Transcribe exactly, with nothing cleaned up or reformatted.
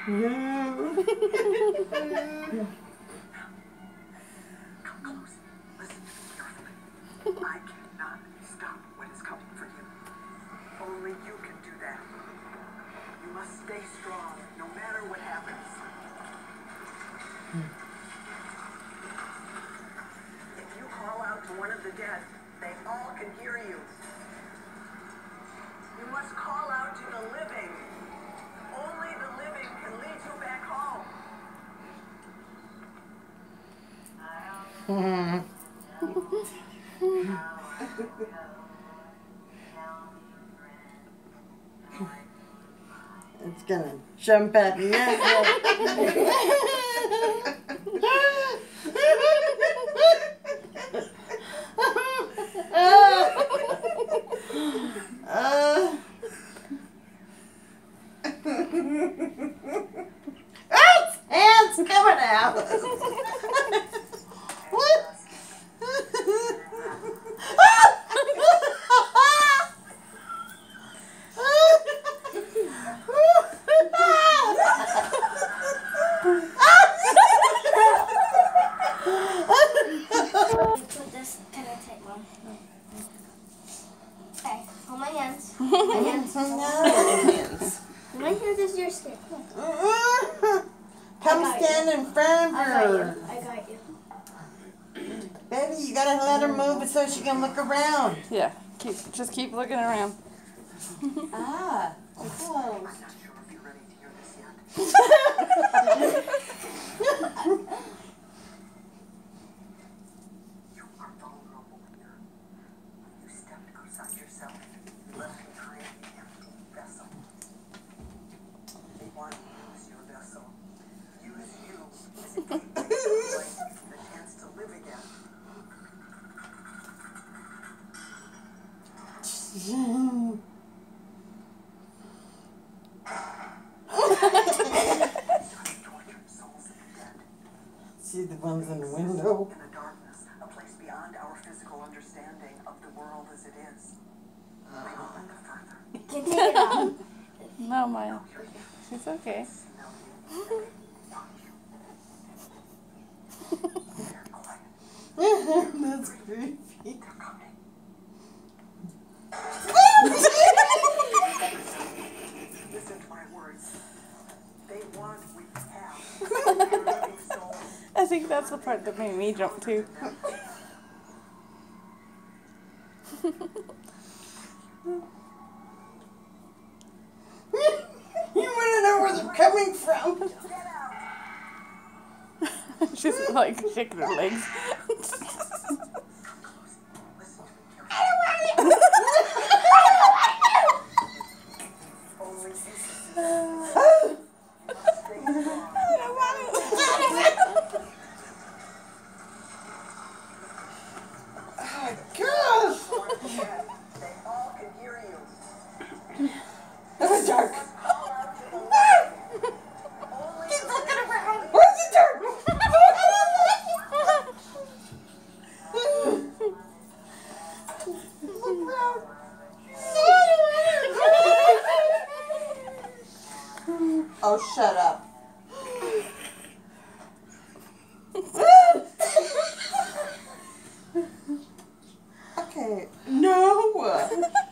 close. Listen to me carefully. I cannot stop what is coming for you. Only you can do that. You must stay strong, no matter what happens. If you call out to one of the dead, they all can hear you. You must call out to the living. Only the living can lead you back home. Hmm. It's gonna jump at me. uh. Its hands coming out. Put this kind of tight, Mom. Okay, hold my hands. My hands. hands. My hands is your skin. Come stand in front of I got her. you. I got you. Baby, you gotta let her move it so she can look around. Yeah, keep just keep looking around. Ah, close. I'm not sure if you're ready to hear this yet. You are vulnerable here. When you stepped outside yourself, you left behind an empty vessel. They want to use your vessel. Use you as a gateway to life and the chance to live again. See the ones in the window? In the darkness, a place beyond our physical understanding of the world as it is. They open the further. Can you take it off? No, Maya. She's okay. Smell you. They want you. They're quiet. That's creepy. They're coming. Listen to my words. They want what you have. Your living soul. I think that's the part that made me jump too. You wanna know where they're coming from? She's like shaking her legs. Dark. Keep looking around. Where's the dark? Look around. Oh, shut up. Okay. No.